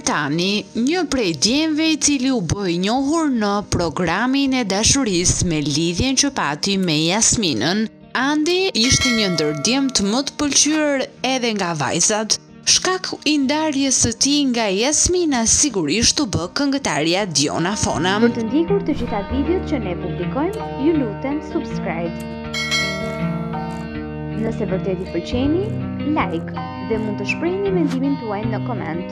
tani, një prej djemve i cili u bë i njohur në programin e dashurisë me lidhjen që pati me Jasminën, Andi ishte një ndër djemt më të pëlqyer edhe nga vajzat. Shkak i ndarjes së tij nga Jasmina sigurisht u bë këngëtarja Diona Fona. Për të ndjekur të gjitha videot që ne publikojmë, ju lutem subscribe. Nëse vërtet i pëlqeni, like dhe mund të shprehni mendimin tuaj në koment.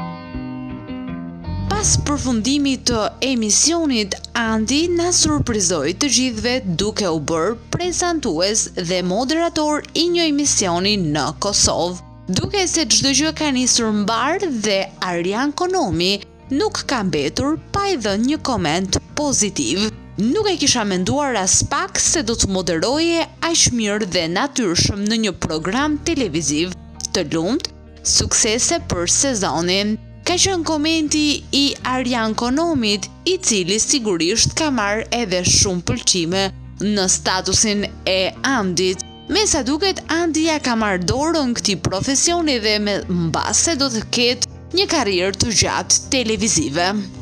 Pas përfundimit të emisionit, Andi na surprizoi të gjithëve duke u bërë prezantues dhe moderator i një emisioni në Kosovë. Duke se çdo gjë ka nisur mbar dhe Arjan Konomi nuk ka mbetur pa i dhënë një koment pozitiv. Nuk e kisha menduar as pak se do të moderoje aq mirë dhe natyrshëm në një program televiziv. Të lumt, suksese për sezonin. Ka qenë komenti i Arjan Konomit, i cili sigurisht ka marrë edhe shumë pëlqime në statusin e Andit. Me sa duket, Andi ja ka marrë dorën këtij profesioni dhe mbase do të ketë një karrierë të gjatë televizive.